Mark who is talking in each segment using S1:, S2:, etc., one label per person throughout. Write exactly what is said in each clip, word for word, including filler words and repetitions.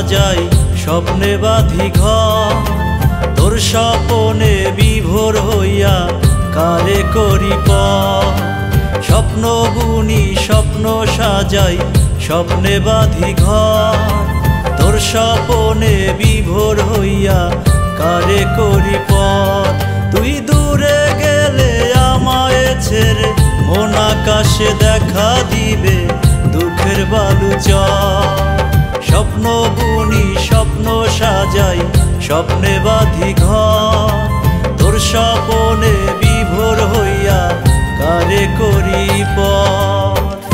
S1: সাজাই স্বপ্নে বাঁধি ঘর। তোর স্বপনে বিভোর হইয়া কারে করি পর। স্বপ্ন বুনি স্বপ্ন সাজাই স্বপ্নে বাঁধি ঘর। তোর স্বপনে বিভোর হইয়া কারে করি পর। তুই দূরে গেলে আমায় ছেড়ে মন আকাশে দেখা দিবে দুঃখের বালুচর। স্বপ্ন বুনি স্বপ্ন সাজাই স্বপ্নে বাঁধি ঘর। তোর স্বপনে বিভোর হইয়া কারে করি পর।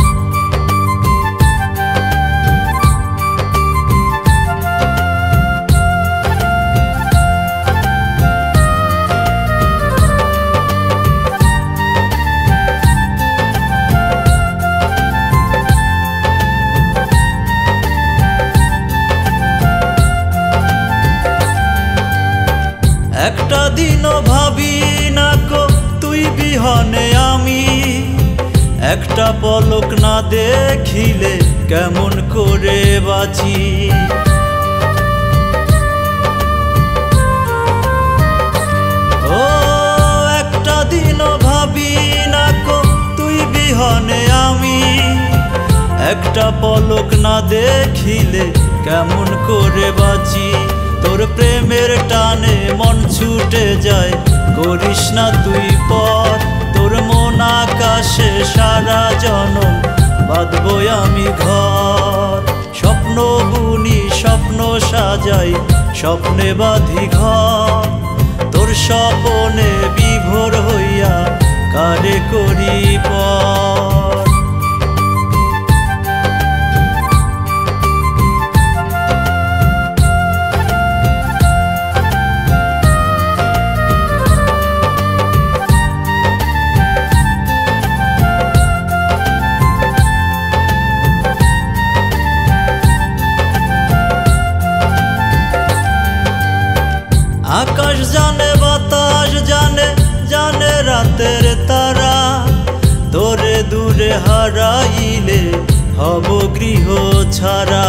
S1: একটা দিনও ভাবি না কো তুই বিহনে আমি। একটা পলক না দেখিলে কেমন করে বাঁচি। ও একটা দিনও ভাবি না কো তুই বিহনে আমি। একটা পলক না দেখিলে কেমন করে বাঁচি। তোর প্রেমের টানে মন ছুটে যায় করিস না তুই পর। তোর মন আকাশে সারা জনম বাঁধবো আমি ঘর। স্বপ্ন বুনি স্বপ্ন সাজাই স্বপ্নে বাঁধি ঘর। তোর স্বপনে বিভোর হইয়া কারে করি পর। আকাশ জানে বাতাস জানে জানে রাতের তারা। তোরে দূরে হারাইলে হব গৃহ ছাড়া।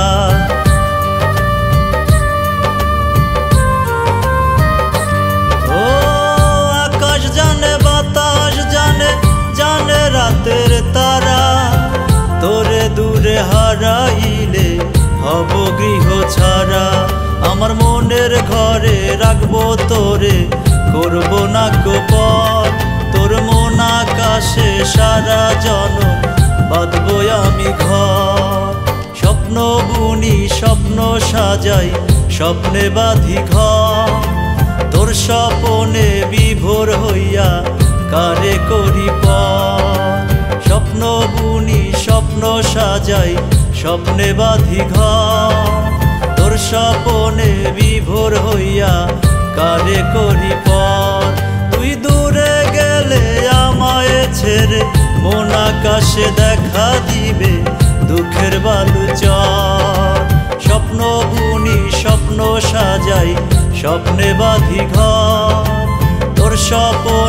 S1: ও আকাশ জানে বাতাস জানে জানে রাতের তারা। তোরে দূরে হারাইলে হব গৃহ ছাড়া। আমার মনের ঘরে রাখবো তোরে করবো না গোপন। তোর মন আকাশে সারা জনম বাঁধবো আমি ঘর। স্বপ্ন বুনি স্বপ্ন সাজাই স্বপ্নে বাঁধি ঘর। তোর স্বপনে বিভোর হইয়া কারে করি পর। স্বপ্ন বুনি স্বপ্ন সাজাই স্বপ্নে বাঁধি ঘর। তোর স্বপনে বিভোর হইয়া কারে করি পর। তুই দূরে গেলে আমায় ছেড়ে মন আকাশে দেখা দিবে দুঃখের বালুচর। স্বপ্ন বুনি স্বপ্ন সাজাই স্বপ্নে বাঁধি ঘর। তোর স্বপন